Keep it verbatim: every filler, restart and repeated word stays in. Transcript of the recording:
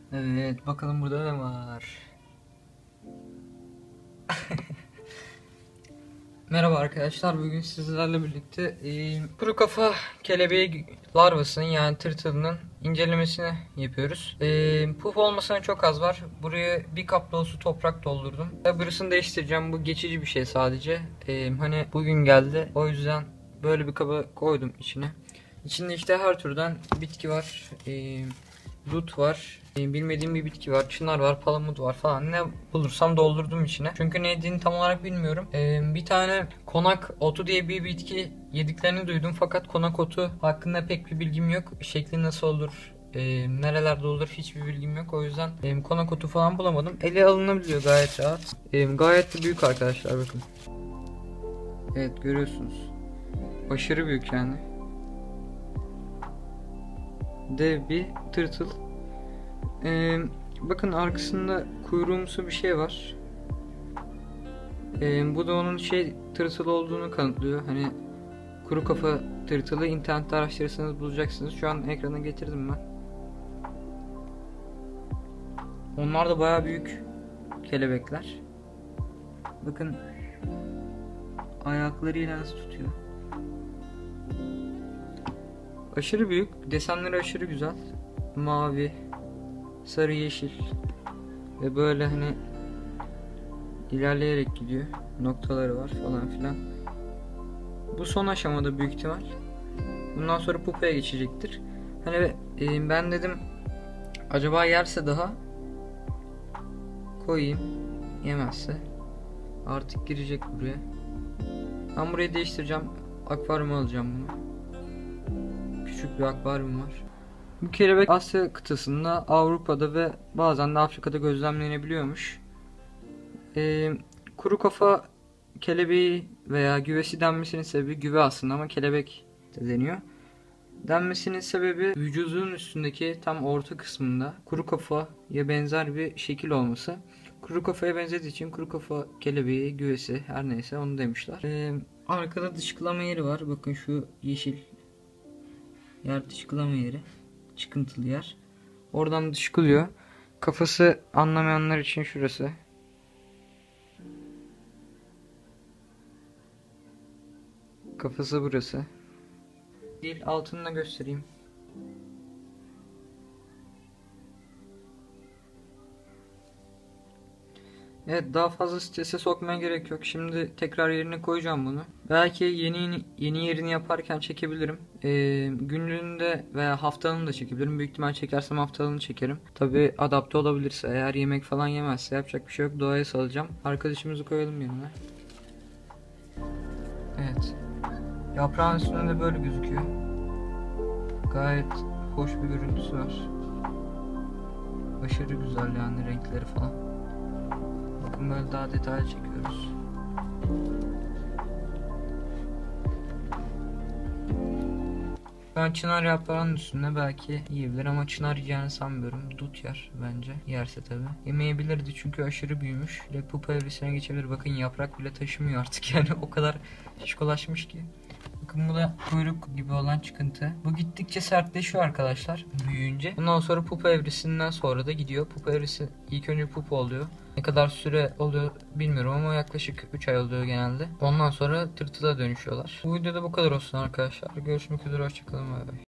Evet, bakalım burada ne var. Merhaba arkadaşlar, bugün sizlerle birlikte e, kuru kafa kelebeği larvasının yani tırtılının incelemesini yapıyoruz. E, puf olmasına çok az var. Buraya bir kap dolusu toprak doldurdum. Ve burasını değiştireceğim. Bu geçici bir şey sadece. E, hani bugün geldi. O yüzden böyle bir kaba koydum içine. İçinde işte her türden bitki var. E, Dut var. E, bilmediğim bir bitki var. Çınar var. Palamut var falan. Ne bulursam doldurdum içine. Çünkü ne yediğini tam olarak bilmiyorum. E, bir tane konak otu diye bir bitki yediklerini duydum. Fakat konak otu hakkında pek bir bilgim yok. Şekli nasıl olur? E, nerelerde olur hiçbir bilgim yok. O yüzden e, konak otu falan bulamadım. Ele alınabiliyor gayet rahat. E, gayet de büyük arkadaşlar, bakın. Evet, görüyorsunuz. Aşırı büyük yani. Dev bir tırtıl. Ee, bakın arkasında kuyruğumsu bir şey var. Ee, bu da onun şey tırtıl olduğunu kanıtlıyor. Hani kuru kafa tırtılı internette araştırırsanız bulacaksınız. Şu an ekrana getirdim ben. Onlar da bayağı büyük kelebekler. Bakın ayaklarıyla nasıl tutuyor. Aşırı büyük. Desenleri aşırı güzel. Mavi, sarı, yeşil ve böyle hani ilerleyerek gidiyor. Noktaları var falan filan. Bu son aşamada büyük ihtimal. Bundan sonra pupaya geçecektir. Hani e, ben dedim acaba yerse daha koyayım. Yemezse artık girecek buraya. Ben burayı değiştireceğim. Akvaryuma alacağım bunu. Küçük bir akvaryum var. Bu kelebek Asya kıtasında, Avrupa'da ve bazen de Afrika'da gözlemlenebiliyormuş. Ee, kuru kafa kelebeği veya güvesi denmesinin sebebi, güve aslında ama kelebek de deniyor. Denmesinin sebebi vücudunun üstündeki tam orta kısmında kuru kafaya benzer bir şekil olması. Kuru kafaya benzediği için kuru kafa kelebeği, güvesi her neyse onu demişler. Ee, arkada dışkılama yeri var. Bakın şu yeşil yer dışkılama yeri. Çıkıntılı yer. Oradan dışkılıyor. Kafası anlamayanlar için şurası. Kafası burası. Değil, altını da göstereyim. Evet, daha fazla strese sokmaya gerek yok. Şimdi tekrar yerine koyacağım bunu. Belki yeni yeni yerini yaparken çekebilirim. Ee, günlüğünde veya haftalığını da çekebilirim. Büyük ihtimal çekersem haftalığını çekerim. Tabi adapte olabilirse, eğer yemek falan yemezse yapacak bir şey yok. Doğaya salacağım. Arkadaşımızı koyalım yanına. Evet. Yaprağın üstünde de böyle gözüküyor. Gayet hoş bir görüntüsü var. Aşırı güzel yani, renkleri falan. Bakın böyle daha detaylı çekiyoruz. Ben çınar yaprağının üstünde belki yiyebilir ama çınar yiyeceğini sanmıyorum. Dut yer bence. Yerse tabi. Yemeyebilirdi çünkü aşırı büyümüş. Ve pupa evresine geçebilir. Bakın yaprak bile taşımıyor artık yani, o kadar şişkolaşmış ki. Bakın bu da kuyruk gibi olan çıkıntı. Bu gittikçe sertleşiyor arkadaşlar büyüyünce. Bundan sonra pupa evresinden sonra da gidiyor. Pupa evresi ilk önce pupa oluyor. Ne kadar süre oluyor bilmiyorum ama yaklaşık üç ay oluyor genelde. Ondan sonra tırtıla dönüşüyorlar. Bu videoda bu kadar olsun arkadaşlar. Görüşmek üzere, hoşçakalın. Bay bay.